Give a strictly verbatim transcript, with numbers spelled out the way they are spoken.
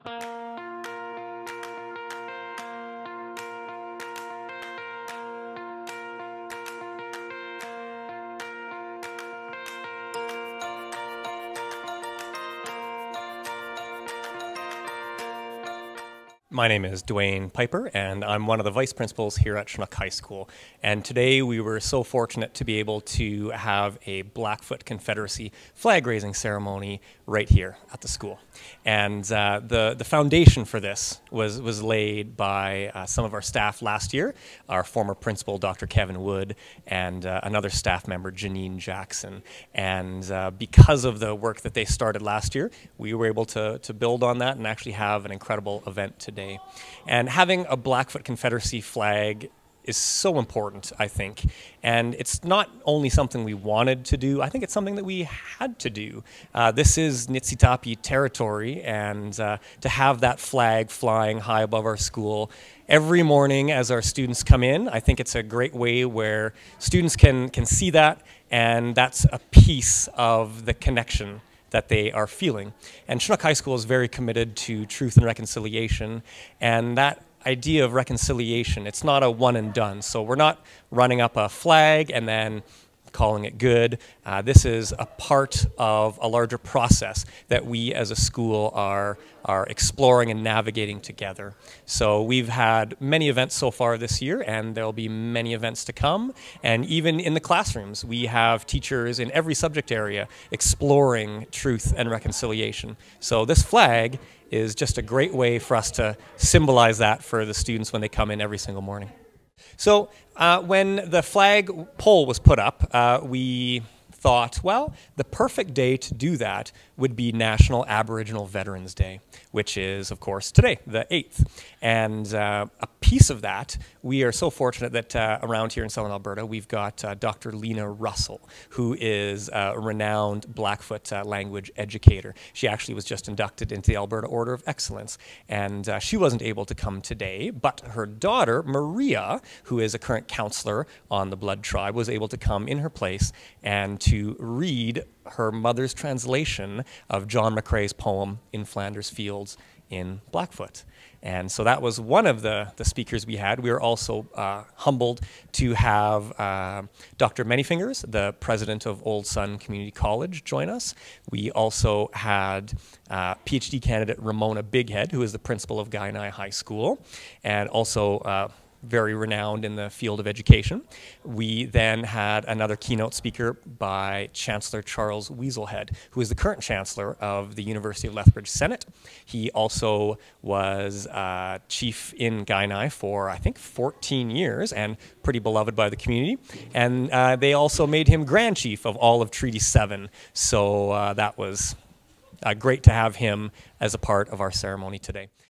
My name is Dwayne Piper, and I'm one of the vice principals here at Chinook High School. And today we were so fortunate to be able to have a Blackfoot Confederacy flag raising ceremony right here at the school. And uh, the, the foundation for this was, was laid by uh, some of our staff last year, our former principal, Doctor Kevin Wood, and uh, another staff member, Janine Jackson. And uh, because of the work that they started last year, we were able to, to build on that and actually have an incredible event today. And having a Blackfoot Confederacy flag is so important, I think. And it's not only something we wanted to do, I think it's something that we had to do. Uh, this is Niitsitapi territory, and uh, to have that flag flying high above our school every morning as our students come in, I think it's a great way where students can, can see that, and that's a piece of the connection that they are feeling. And Chinook High School is very committed to truth and reconciliation, and that idea of reconciliation, it's not a one and done. So we're not running up a flag and then calling it good. Uh, this is a part of a larger process that we as a school are, are exploring and navigating together. So we've had many events so far this year, and there'll be many events to come. And even in the classrooms, we have teachers in every subject area exploring truth and reconciliation. So this flag is just a great way for us to symbolize that for the students when they come in every single morning. So uh, when the flag pole was put up, uh, we thought, well, the perfect day to do that would be National Aboriginal Veterans Day, which is, of course, today, the eighth. And uh, a piece of that, we are so fortunate that uh, around here in Southern Alberta, we've got uh, Doctor Lena Russell, who is a renowned Blackfoot uh, language educator. She actually was just inducted into the Alberta Order of Excellence, and uh, she wasn't able to come today, but her daughter, Maria, who is a current counselor on the Blood Tribe, was able to come in her place and to read her mother's translation of John McCrae's poem In Flanders Fields in Blackfoot. And so that was one of the, the speakers we had. We were also uh, humbled to have uh, Doctor Manyfingers, the president of Old Sun Community College, join us. We also had uh, PhD candidate Ramona Bighead, who is the principal of Kainai High School, and also uh, very renowned in the field of education. We then had another keynote speaker by Chancellor Charles Weaselhead, who is the current Chancellor of the University of Lethbridge Senate. He also was uh, chief in Kainai for, I think, fourteen years, and pretty beloved by the community. And uh, they also made him Grand Chief of all of Treaty seven. So uh, that was uh, great to have him as a part of our ceremony today.